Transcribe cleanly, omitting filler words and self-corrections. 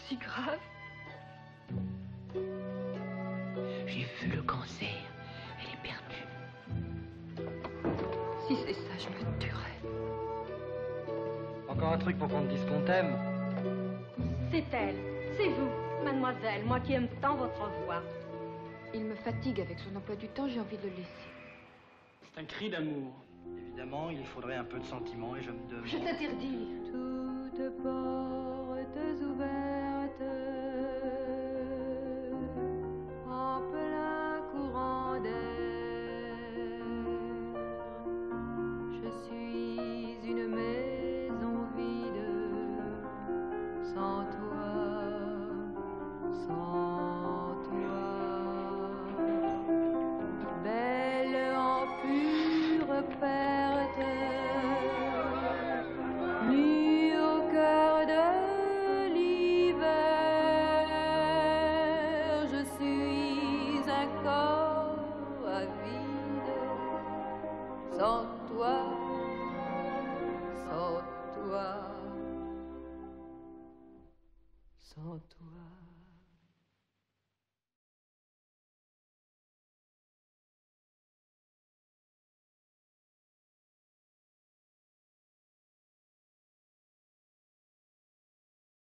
si grave. J'ai vu le cancer. Elle est perdue. Si c'est ça, je me tuerais. Encore un truc pour qu'on te dise qu'on t'aime. C'est elle, c'est vous, mademoiselle, moi qui aime tant votre voix. Il me fatigue avec son emploi du temps, j'ai envie de le laisser. C'est un cri d'amour. Évidemment, il faudrait un peu de sentiment et je me demande... Je t'interdis. Toutes portes ouvertes.